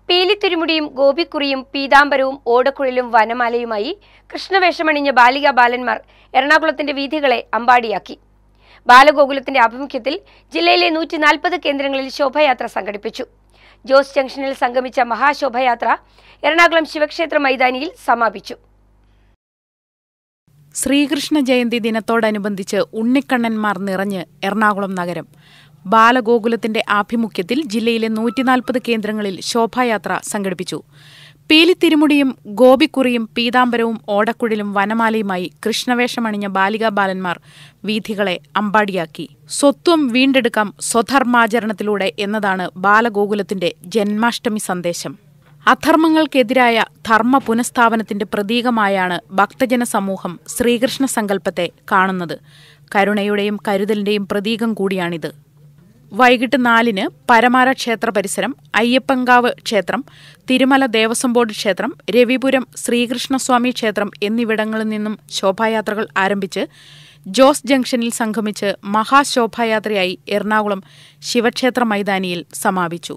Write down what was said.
പീലിത്തിരുമുടിയും ഗോപിക്കുറിയും പീതാംബരവും ഓടക്കുഴലും വനമാലയുമായി കൃഷ്ണവേഷമണിഞ്ഞ ബാലികാ ബാലന്മാർ എറണാകുളത്തിന്റെ വീഥികളെ അമ്പാടിയാക്കി. ബാലഗോകുലത്തിന്റെ ആഭിമുഖ്യത്തിൽ ജില്ലയിലെ 140 കേന്ദ്രങ്ങളിൽ ശോഭയാത്ര സംഘടിപ്പിച്ചു. ജോസ് ജംഗ്ഷനിൽ സംഗമിച്ച മഹാശോഭയാത്ര എറണാകുളം ശിവക്ഷേത്ര മൈതാനിയിൽ സമാപിച്ചു. ശ്രീകൃഷ്ണ ജയന്തി ദിനത്തോടനുബന്ധിച്ച് ഉണ്ണിക്കണ്ണന്മാർ നിറഞ്ഞ് എറണാകുളം നഗരം. ബാലഗോകുലത്തിന്റെ ആഭിമുഖ്യത്തിൽ ജില്ലയിലെ 140 കേന്ദ്രങ്ങളിൽ ശോഭായാത്ര സംഘടിപ്പിച്ചു. പീലിത്തിരുമുടിയും ഗോപിക്കുറിയും പീതാംബരവും ഓടക്കുഴലും വനമാലയുമായി കൃഷ്ണവേഷമണിഞ്ഞ ബാലികാ ബാലന്മാർ വീഥികളെ അമ്പാടിയാക്കി. സ്വത്വം വീണ്ടെടുക്കാം സ്വധർമാചരണത്തിലൂടെ എന്നതാണ് ബാലഗോകുലത്തിന്റെ ജന്മാഷ്ടമി സന്ദേശം. അധർമ്മങ്ങൾക്കെതിരായ ധർമ്മ പുനഃസ്ഥാപനത്തിന്റെ പ്രതീകമായാണ് ഭക്തജന സമൂഹം ശ്രീകൃഷ്ണ സങ്കല്പത്തെ കാണുന്നത്. കരുണയുടെയും കരുതലിന്റെയും പ്രതീകം കൂടിയാണിത്. വൈകിട്ട് 4-ന് പരമാര ക്ഷേത്ര പരിസരം, അയ്യപ്പങ്കാവ് ക്ഷേത്രം, തിരുമല ദേവസ്വം ബോർഡ് ക്ഷേത്രം, രവിപുരം ശ്രീകൃഷ്ണസ്വാമി ക്ഷേത്രം എന്നിവിടങ്ങളിൽ നിന്നും ശോഭായാത്രകൾ ആരംഭിച്ച് ജോസ് ജംഗ്ഷനിൽ സംഗമിച്ച് മഹാശോഭായാത്രയായി എറണാകുളം ശിവക്ഷേത്ര മൈതാനിയിൽ സമാപിച്ചു.